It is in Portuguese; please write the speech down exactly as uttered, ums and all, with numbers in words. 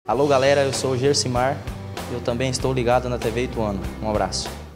Alô galera, eu sou o Gersimar, eu também estou ligado na T V Ituano. Um abraço.